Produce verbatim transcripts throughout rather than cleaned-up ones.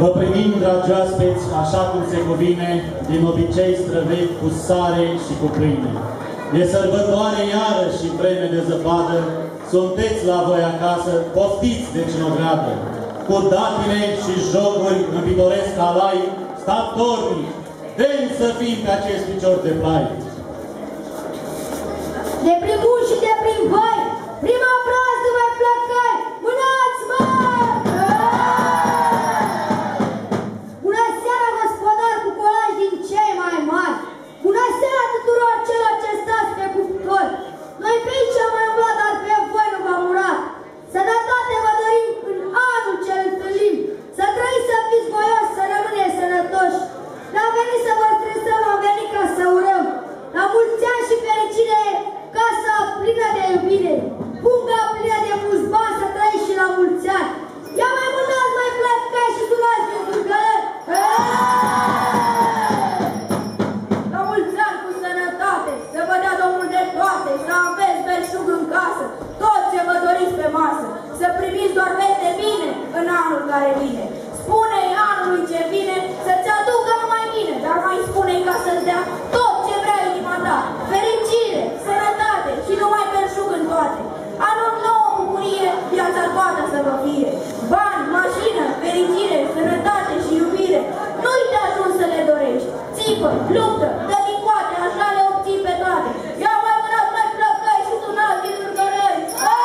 Vă primim, dragi oaspeți, așa cum se cuvine, din obicei străvechi cu sare și cu pâine. E sărbătoare iară și vreme de zăpadă, sunteți la voi acasă, poftiți de cinogradă. Cu datile și jocuri împidoresc alai, statornici, demn să fim pe acest picior de plai. De prin bun și de prin voi, prima brazdă mai plăcăi, mânați-mă! Bună seara, gospodar, cu colaj din cei mai mari! Bună seara tuturor celor ce stați pe cuptori! Noi pe aici am mai umblat, dar pe voi nu v-am urat! Sănătate vă dorim în anul ce îl întâlnim! Să trăiți, să fiți voioși, să rămâneți sănătoși! N-am venit să vă stresăm, am venit ca să urăm! La mulți ani și fericire, casa plină de iubire, punga plină de mulți bani, să trăiți și la mulți ani. Ia mai mânați, mai plăcăi și sunați din surgălări. La mulți ani cu sănătate, să vă dea Domnul de toate, să aveți belșug în casă, tot ce vă doriți pe masă, să primiți doar veste bine în anul care vine. Spune-i anului ce vine să-ți aducă numai bine, dar mai spune-i ca să-ți dea tot ce vrea inima ta. Fericire, sănătate și numai belșug în toate. Anul nou, bucurie, viața toată să vă fie. Bani, mașină, fericire, sănătate și iubire. Nu-i te ajuns să le dorești. Țipă, luptă, dă din coate, așa le obții pe toate. Ia mai mânați, mai plăcăi și sunați din surgălări.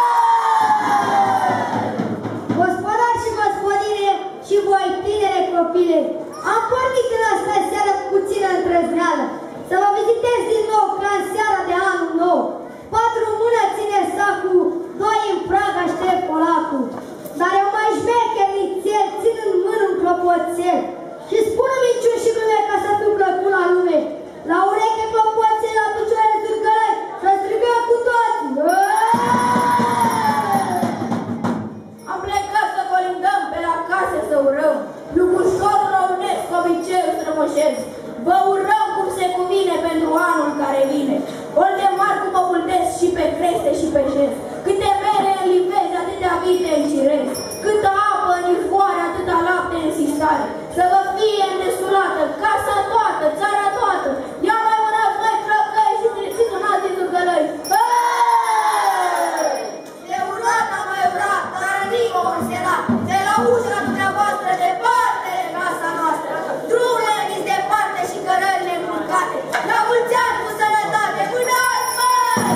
Gospodari și gospodine și voi tinere copile, am pornit în asta seară cu puțină îndrăzneală să vă vizitez din nou ca în seara de anul nou. Patru în mână ține sacul, doi în prag aștept colacul. Dar eu mai șmecher nițel, țin în mână un clopoțel și spun minciuni și glume ca să fiu plăcut la lume. La ureche clopoțel, la picioare surgălări, să strigăm cu toți. Am plecat să colindăm, pe la case să urăm. Plugușorul românesc, obiceiul strămoșesc. Vă urăm cum se cuvine pentru anul care vine. Olte mari cu păpultesc și pe creste și pe șes. Câte mere în livezi, atâtea vite în cirez. Câtă apă în izvoare, atâta lapte în sistare. Să vă fie îndestulată casa toată, țara toată. Ia mai mânați, mai plăcăi și sunați din surgălări. De urat am mai urat, dar nimă o înserat. De la ușa dumneavoastră departe de casa noastră. Drumule nici departe și cărările încurcate. La mulți ani cu sănătate, mânați, mă!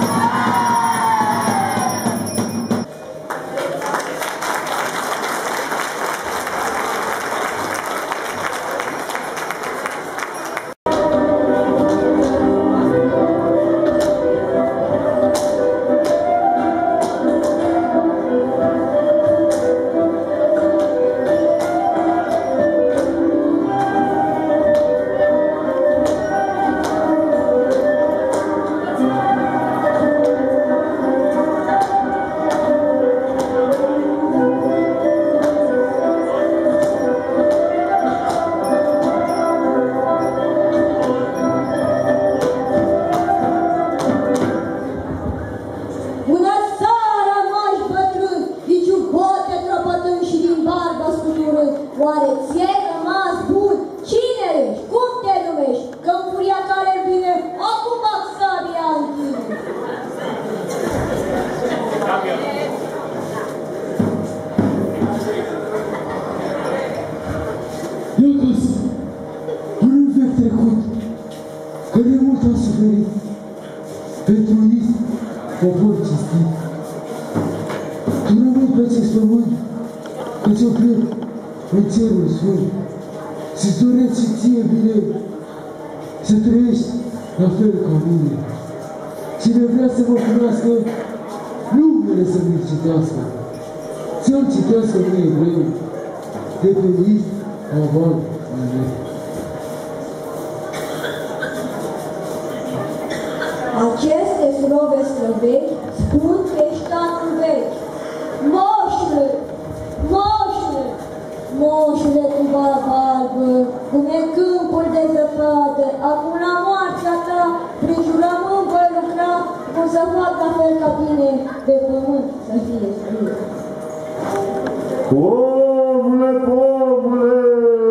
Cine vrea să vă cunoască, numele să nu-i citească. Să-mi citească în evreu, de pe list, aval, amen. Aceste slove slăvechi spun creștanul vechi. Moșule, moșule, moșule cu barba albă, cum e câmpul de zăpadă, acum la moartea ta, prin jurământ voi lucra, cum să fac la fel ca tine, pe pământ să fie scris. Pomule, pomule!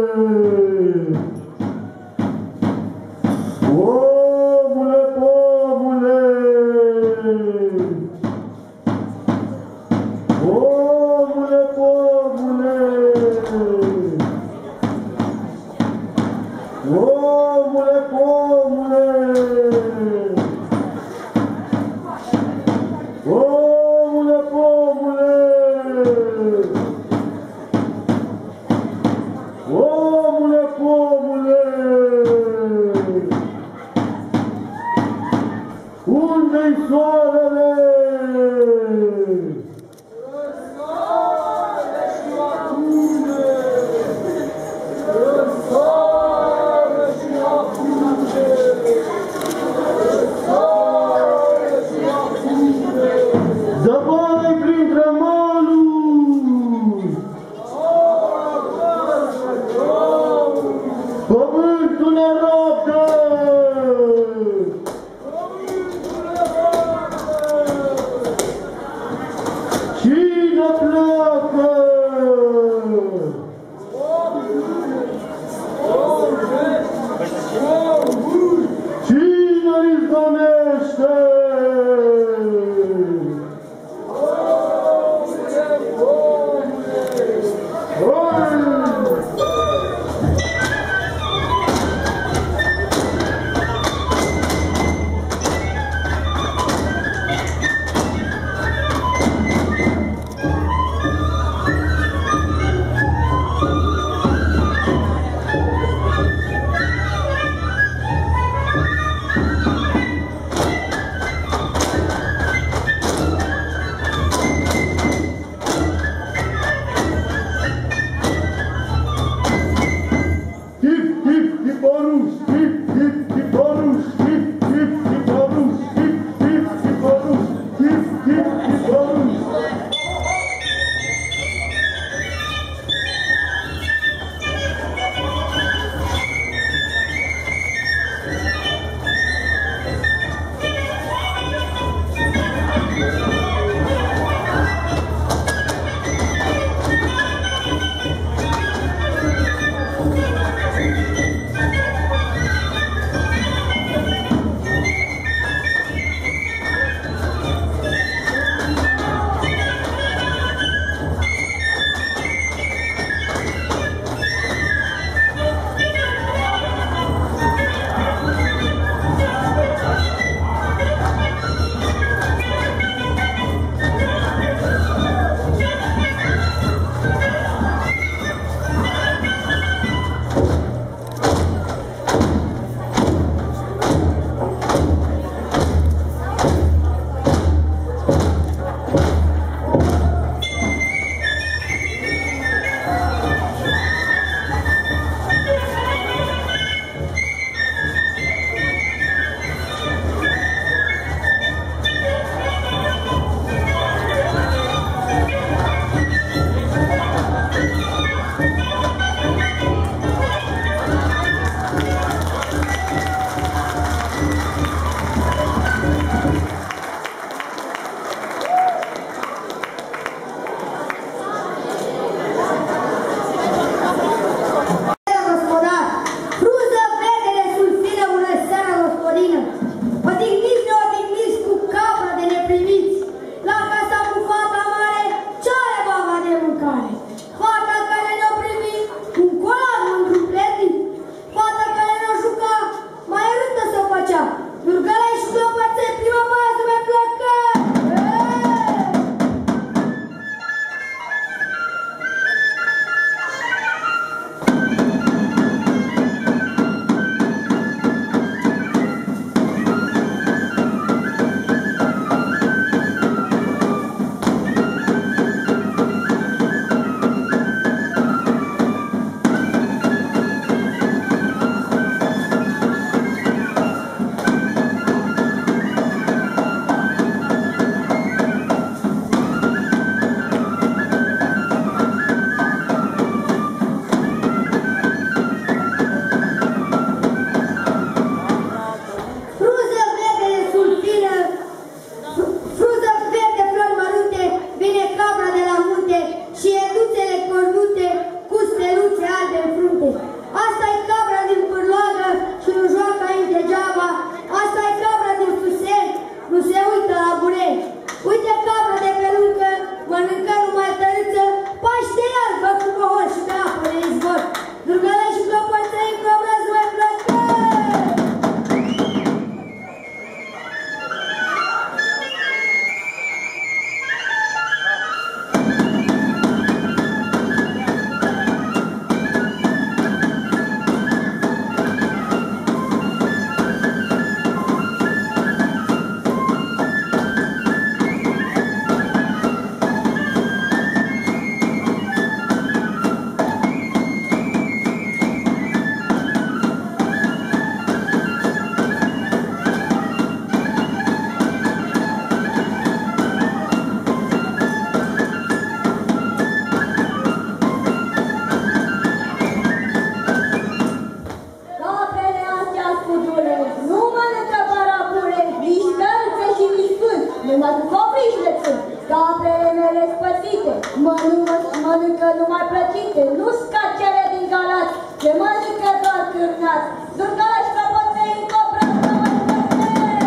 mănâncă numai plăcinte, nu-s ca cele din Galați, ce mănâncă doar cârnați. Durgalași căpăței în cobra să mai plăcte!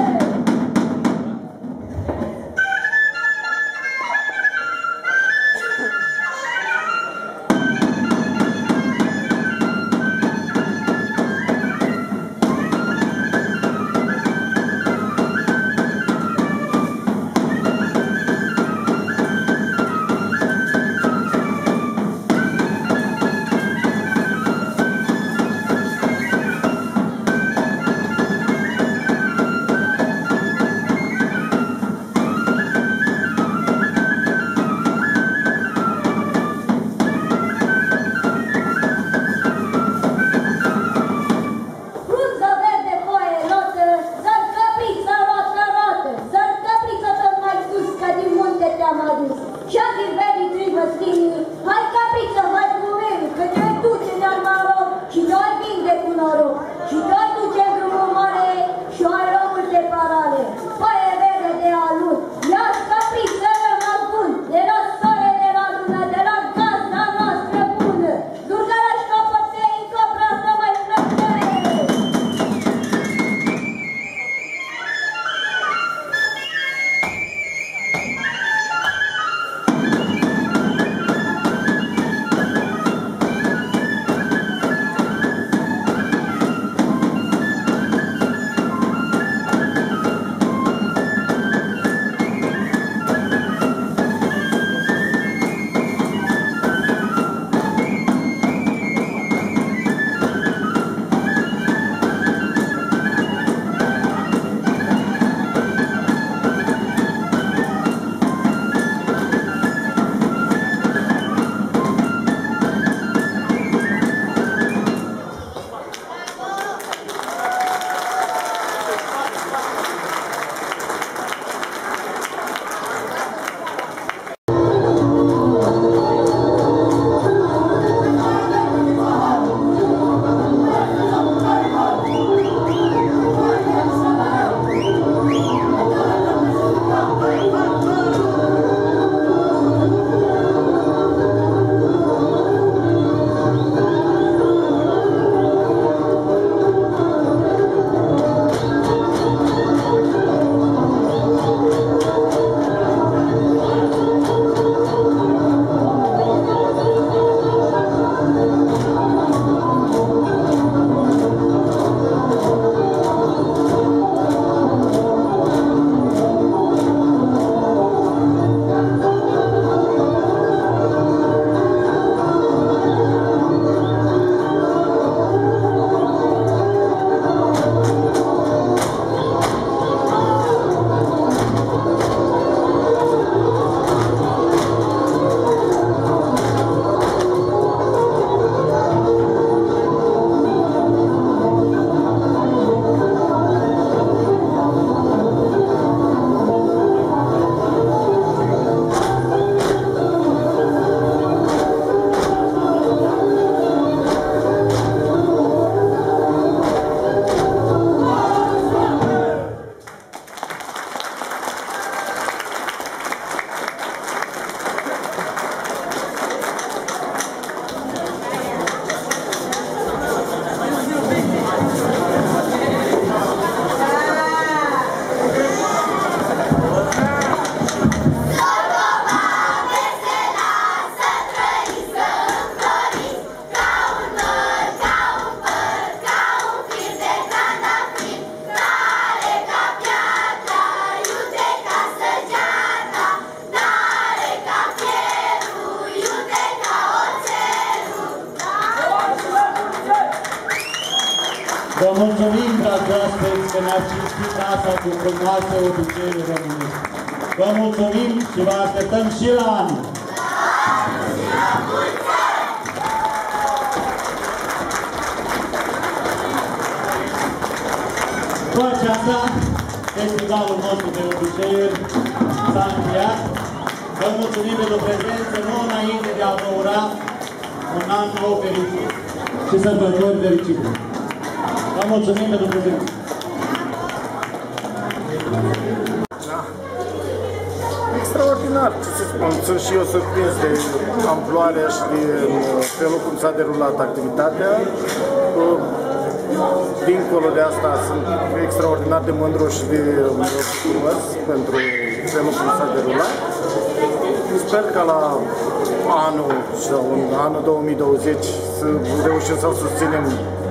Vă mulțumim, dragi oaspeți, că ne-ați cinstit casa cu frumoase obiceiuri românești. Vă mulțumim și vă așteptăm și la anul. Cu aceasta, festivalul nostru de obiceiuri s-a încheiat. Vă mulțumim pentru prezență, nu înainte de a vă ura un an nou fericit și sărbători fericite. Vă mulțumim pentru prezență. Extraordinar, ce se sunt și eu surprins de amploarea și de felul cum s-a derulat activitatea. Dincolo de asta, sunt extraordinar de mândru și de bucuros pentru felul cum s-a derulat. Sper că la anul sau în anul două mii douăzeci să reușim să-l susținem.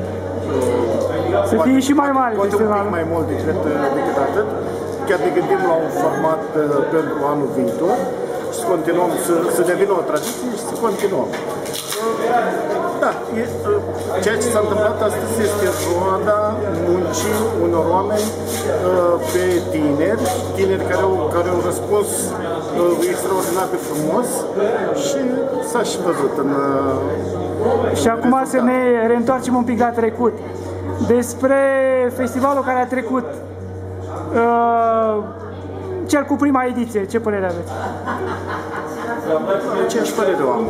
Să fie și mai mare festivalul. Mai mult decât, decât atât. Chiar ne gândim la un format pentru anul viitor și să continuăm, să, să devină o tradiție și să continuăm. Da, e, ceea ce s-a întâmplat astăzi este roada muncii unor oameni pe tineri, tineri care au, care au răspuns extraordinar de frumos și s-a și văzut în... Și acum să ne reîntoarcem un pic la trecut. Despre festivalul care a trecut, uh, cel cu prima ediție, ce părere aveți? Aceeași părere am.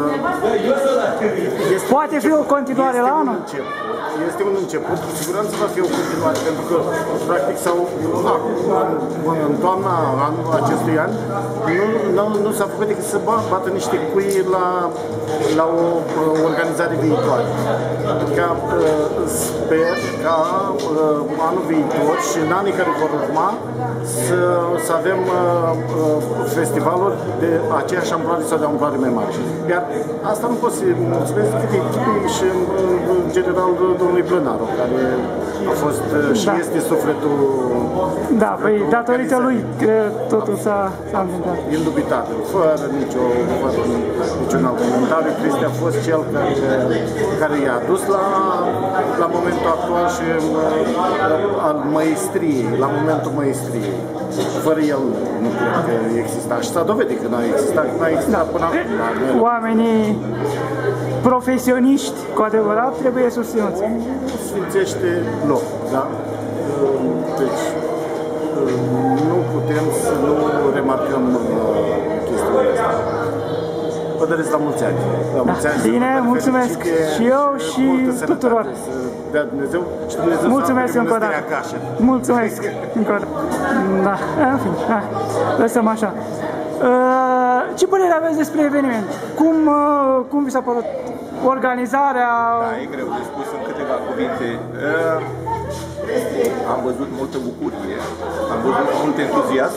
Este Poate fi o continuare la anul? Este un început, cu siguranță va fi o continuare, pentru că, practic, sau în toamna anul acestui an, nu, nu, nu s-a făcut decât să bată niște cui la, la o organizare viitoare. Adică sper ca anul viitor și în anii care vor urma să, să avem festivaluri de aceeași amploare sau de amploare mai mare. Iar asta nu pot să mulțumesc decât echipei și în general domnului Plănaru, care a fost și da. este sufletul. Da, păi datorită lui că totul s-a întâmplat. Indubitabil, fără nicio, fără niciun alt comentariu. Cristi a fost cel care, care i-a dus la, la momentul actual și al măestriei, la momentul măestriei. Fără el nu cred că exista și s-a dovedit că nu a existat, nu a existat până acum. Oamenii profesioniști, cu adevărat, trebuie susținuți. Sfințește locul, da? Deci, nu putem să nu remarcăm chestiunea asta. Vă doresc la mulți ani. La mulți ani. Bine, mulțumesc și eu și tuturor. Dea Dumnezeu și Dumnezeu mulțumesc încă o dată. Mulțumesc încă o dată. Da, în fin, hai, lăsăm așa. Ce părere aveți despre eveniment? Cum, cum vi s-a părut organizarea? Da, e greu de spus în câteva cuvinte. Am văzut multă bucurie, am văzut mult entuziasm.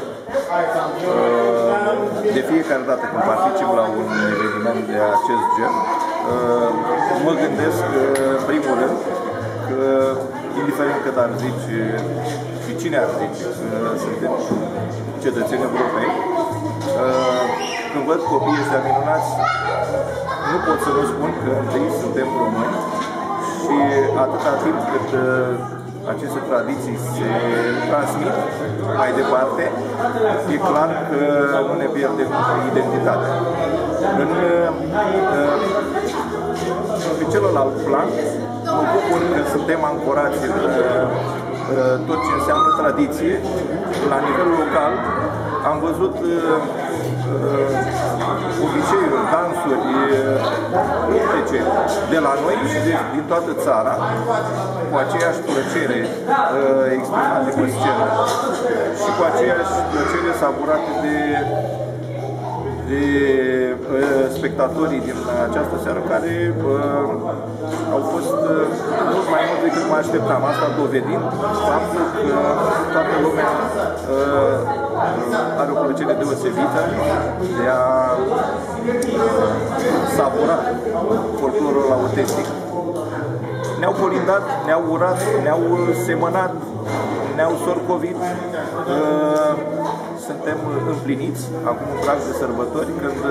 De fiecare dată când particip la un eveniment de acest gen, mă gândesc, în primul rând, că indiferent cât ar zice și cine ar zice, suntem cetățeni europeni, când văd copiii ăștia minunați, nu pot să vă spun că întâi suntem români și atâta timp cât aceste tradiții se transmit mai departe, e clar că nu ne pierdem identitatea. În, pe celălalt plan, mă bucur că suntem ancorați în tot ce înseamnă tradiție. La nivel local am văzut obiceiuri, dansuri, ce, de la noi și de, din toată țara, cu aceeași plăcere exprimate pe scenă și cu aceeași plăcere savurate de, de spectatorii din această seară, care au fost mult mai mult decât mă așteptam. Asta dovedind faptul că toată lumea are o plăcere deosebită de a savura folclorul autentic. Ne-au colindat, ne-au urat, ne-au semănat, ne-au sorcovit. Suntem împliniți acum în prag de sărbători, când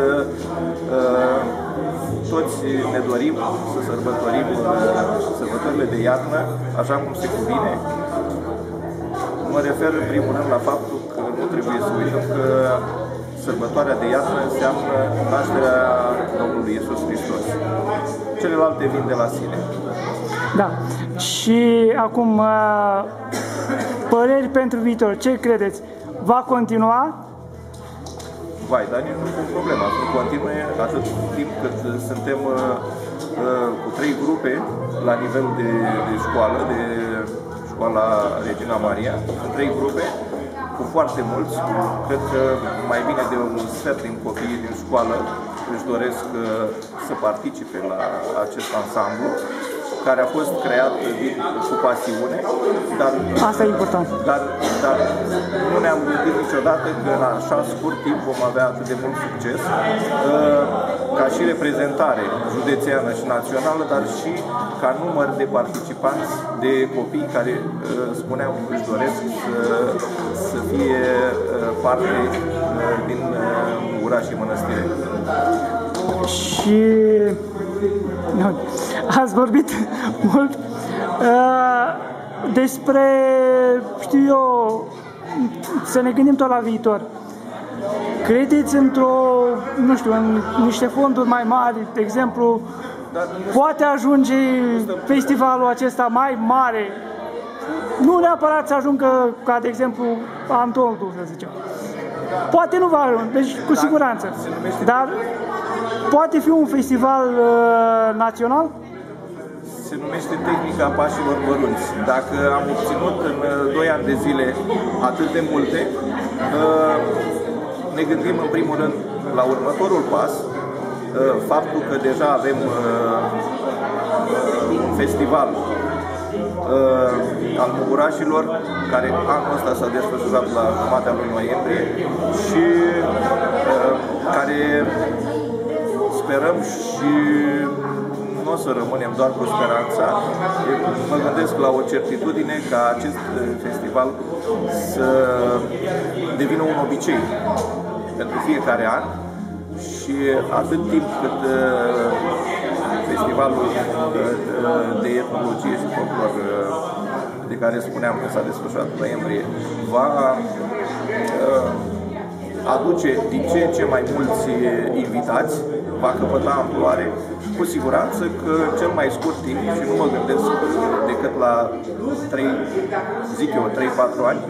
toți ne dorim să sărbătorim sărbătorile de iarnă, așa cum se cuvine. Mă refer în primul rând la faptul că nu trebuie să uităm că sărbătoarea de iarnă înseamnă nașterea Domnului Iisus Hristos. Celelalte vin de la sine. Da. Și acum, păreri pentru viitor. Ce credeți? Va continua? Vai, dar nici nu e problema. Să continue atât timp cât suntem uh, uh, cu trei grupe la nivel de, de școală, de școala Regina Maria, în trei grupe, cu foarte mulți. Cred că mai bine de un sfert din copiii din școală își doresc să participe la acest ansamblu, care a fost creat din, cu pasiune, dar, asta e important. Dar, dar nu ne-am gândit niciodată că în așa scurt timp vom avea atât de mult succes, ca și reprezentare județeană și națională, dar și ca număr de participanți, de copii care, spuneam, își doresc să, să fie parte din Ura și Mănăstire. Și ați vorbit mult uh, despre, știu eu, să ne gândim tot la viitor. Credeți într-o, nu știu, în niște fonduri mai mari, de exemplu, poate ajunge festivalul acesta mai mare, nu neapărat să ajungă ca, de exemplu, Antoldu, să zicem. Poate nu va ajunge, deci cu siguranță, dar poate fi un festival uh, național? Se numește tehnica pașilor mărunți. Dacă am obținut în doi ani de zile atât de multe, uh, ne gândim în primul rând la următorul pas, uh, faptul că deja avem uh, uh, un festival uh, al Mucurașilor, care anul ăsta s-a desfășurat la jumatea lui noiembrie și uh, care sperăm și nu o să rămânem doar cu speranța. Mă gândesc la o certitudine ca acest festival să devină un obicei pentru fiecare an și atât timp cât festivalul de etnologie și folclor de care spuneam că s-a desfășurat în noiembrie va aduce din ce în ce mai mulți invitați, va căpăta amploare, cu siguranță că cel mai scurt timp, și nu mă gândesc decât la trei, zic eu, trei patru ani,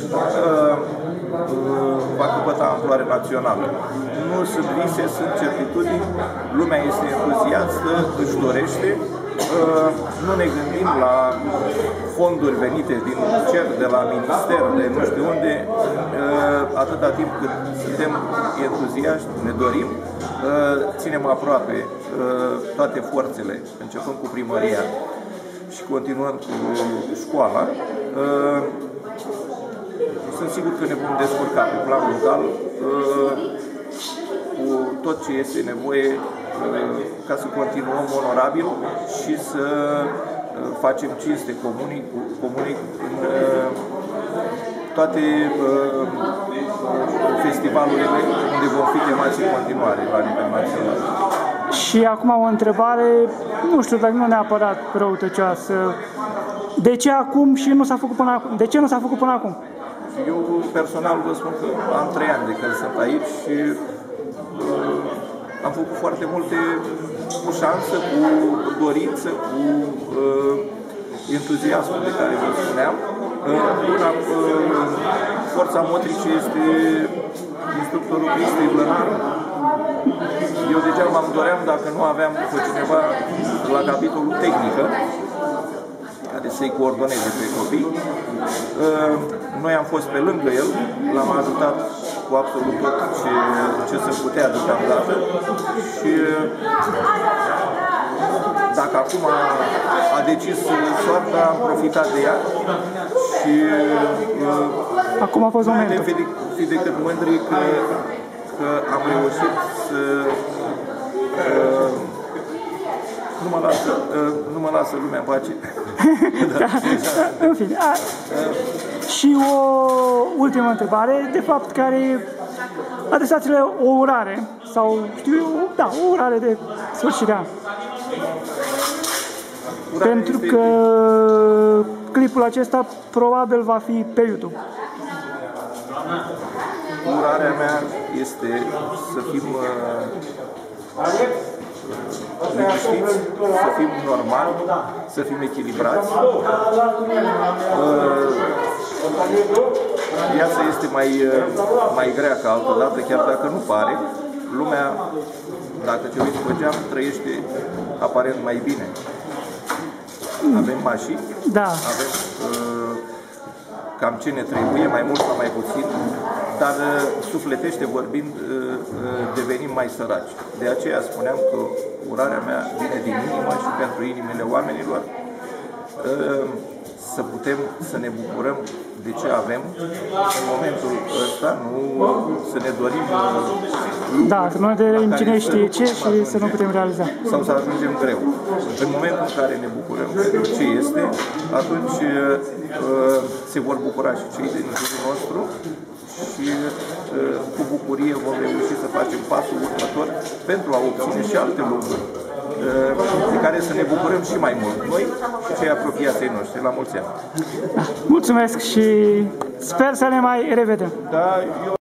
va căpăta amploare națională. Nu sunt vise, sunt certitudini, lumea este entuziastă, își dorește. Nu ne gândim la fonduri venite din cer, de la minister, de nu știu unde, atâta timp cât suntem entuziaști, ne dorim, ținem aproape toate forțele, începând cu primăria și continuând cu școala. Sunt sigur că ne vom descurca pe plan local cu tot ce este nevoie ca să continuăm onorabil și să facem cinste comunii, comunii în toate festivalurile unde vom fi chemați în continuare la nivel național. Și acum o întrebare, nu știu, dar nu neapărat răutăcioasă. De ce acum și nu s-a făcut până acum? De ce nu s-a făcut până acum? Eu personal vă spun că am trei ani de când sunt aici și uh, am făcut foarte multe cu șansă, cu dorință, cu uh, entuziasmul de care vă spuneam. Uh, una, uh, forța motrice este instructorul Cristi Blănar. Eu degeaba îmi doream dacă nu aveam pe cineva la capitolul tehnică care să-i coordoneze pe copii. Noi am fost pe lângă el, l-am ajutat cu absolut tot ce, ce se putea deocamdată și dacă acum a, a decis soarta, am profitat de ea și acum a fost momentul. Putem fi, fi decât mândri că, că am reușit să uh, nu mă lasă, uh, nu mă lasă lumea în pace. Da, în fine. A, și o ultimă întrebare, de fapt, care adresați-le o urare, sau știu eu, da, o urare de sfârșit de an. Urare pentru este... că clipul acesta probabil va fi pe YouTube. Urarea mea este să fim uh, liniștiți, să fim normali, să fim echilibrați. Uh, viața este mai, uh, mai grea ca altădată, chiar dacă nu pare. Lumea, dacă te uiți pe geam, trăiește aparent mai bine. Avem mașini, da. avem uh, cam ce ne trebuie, mai mult sau mai puțin, dar sufletește vorbind devenim mai săraci. De aceea spuneam că urarea mea vine din inimă și pentru inimile oamenilor să putem să ne bucurăm de ce avem în momentul ăsta, nu să ne dorim da, să nu ne cine știe ce și să nu putem realiza. Sau să ajungem greu. În momentul în care ne bucurăm de ce este, atunci uh, se vor bucura și cei din jurul nostru și uh, cu bucurie vom reuși să facem pasul următor pentru a obține și alte lucruri de care să ne bucurăm și mai mult noi și cei apropiații noștri. La mulți ani! Mulțumesc și sper să ne mai revedem! Da, eu